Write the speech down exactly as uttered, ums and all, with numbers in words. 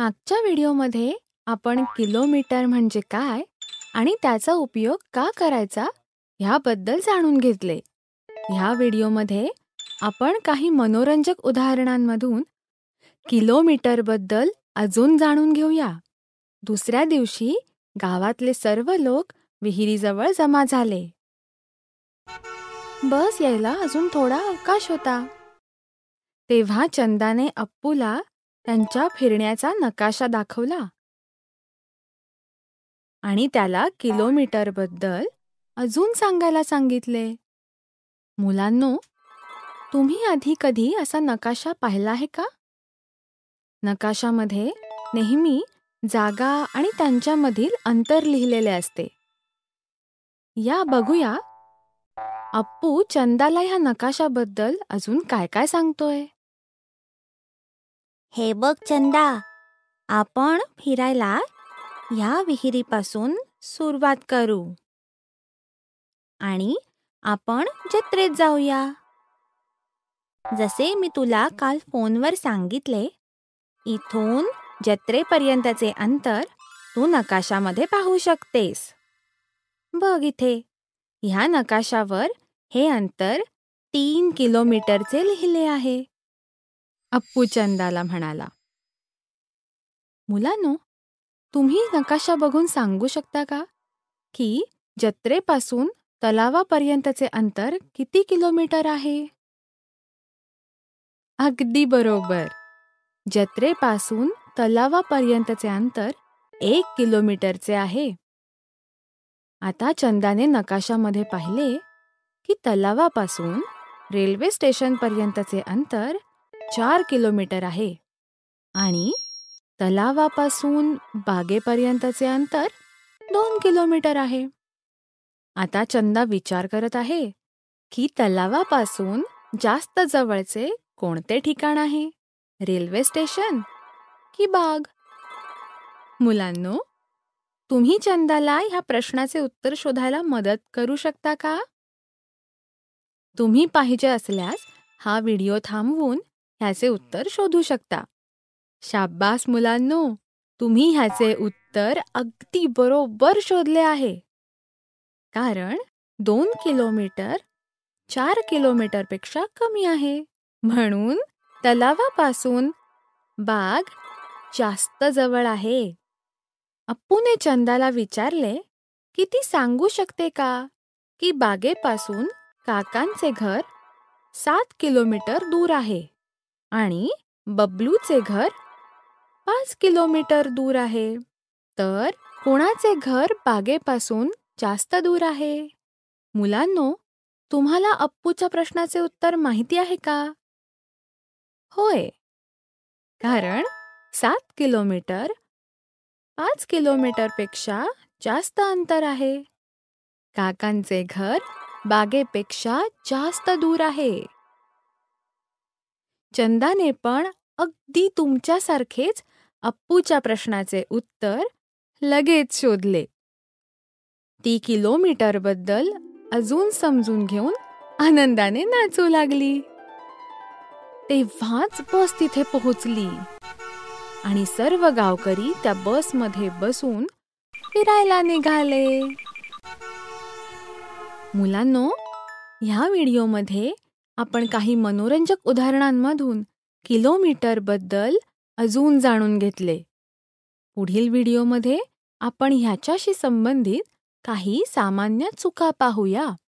मागच्या व्हिडिओमध्ये आपण किलोमीटर म्हणजे काय आणि त्याचा उपयोग का करायचा ह्याबद्दल जाणून घेतले. ह्या व्हिडिओमध्ये आपण काही मनोरंजक उदाहरणांमधून किलोमीटरबद्दल अजून जाणून घेऊया. दुसऱ्या दिवशी गावातले सर्व लोक विहिरीजवळ जमा झाले. बस यायला अजून थोडा अवकाश होता. तेव्हा चंदाने अप्पूला त्यांच्या फिरण्याचा नकाशा दाखवला आणि त्याला किलोमीटरबद्दल अजून सांगायला सांगितले. मुलांनो, तुम्ही आधी कधी असा नकाशा पाहिला आहे का? नकाशामध्ये नेहमी जागा आणि त्यांच्यामधील अंतर लिहिलेले असते. या बघूया अप्पू चंदाला ह्या नकाशाबद्दल अजून काय काय सांगतोय. हे बघ चंदा, आपण फिरायला या विहिरीपासून सुरुवात करू आणि आपण जत्रेत जाऊया. जसे मी तुला काल फोनवर सांगितले, इथून जत्रेपर्यंतचे अंतर तू नकाशामध्ये पाहू शकतेस. बघ इथे, ह्या नकाशावर हे अंतर तीन किलोमीटरचे लिहिले आहे. अप्पू चंदाला म्हणाला. मुलांनो, तुम्ही नकाशा बघून सांगू शकता का की जत्रेपासून तलावापर्यंतचे अंतर किती किलोमीटर आहे? अगदी बरोबर. जत्रेपासून तलावापर्यंतचे अंतर एक किलोमीटरचे आहे. आता चंदाने नकाशामध्ये पाहिले की तलावापासून रेल्वे स्टेशनपर्यंतचे अंतर चार किलोमीटर आहे आणि तलावापासून बागेपर्यंतचे अंतर दोन किलोमीटर आहे. आता चंदा विचार करत आहे की तलावापासून जास्त जवळचे कोणते ठिकाण आहे, रेल्वे स्टेशन की बाग? मुलांनो, तुम्ही चंदाला ह्या प्रश्नाचे उत्तर शोधायला मदत करू शकता का? तुम्ही पाहिजे असल्यास हा व्हिडिओ थांबवून ह्याचे उत्तर शोधू शकता. शाब्बास मुलांनो, तुम्ही ह्याचे उत्तर अगदी बरोबर शोधले आहे. कारण दोन किलोमीटर चार किलोमीटरपेक्षा कमी आहे. म्हणून तलावापासून बाग जास्त जवळ आहे. अप्पूने चंदाला विचारले की ती सांगू शकते का की बागेपासून काकांचे घर सात किलोमीटर दूर आहे आणि बबलूचे घर पाच किलोमीटर दूर आहे. तर कोणाचे घर बागेपासून जास्त दूर आहे? मुलांनो, तुम्हाला अप्पूच्या प्रश्नाचे उत्तर माहिती आहे का? होय, कारण सात किलोमीटर पाच किलोमीटरपेक्षा जास्त अंतर आहे. काकांचे घर बागेपेक्षा जास्त दूर आहे. चंदाने पण अगदी तुमच्यासारखेच अप्पूच्या प्रश्नाचे उत्तर लगेच शोधले. ती किलोमीटरबद्दल अजून समजून घेऊन आनंदाने नाचू लागली. तेव्हाच बस तिथे पोहोचली आणि सर्व गावकरी त्या बसमध्ये बसून फिरायला निघाले. मुलांनो, ह्या व्हिडिओमध्ये आपण काही मनोरंजक उदाहरणांमधून किलोमीटरबद्दल अजून जाणून घेतले. पुढील व्हिडिओमध्ये आपण ह्याच्याशी संबंधित काही सामान्य चुका पाहूया.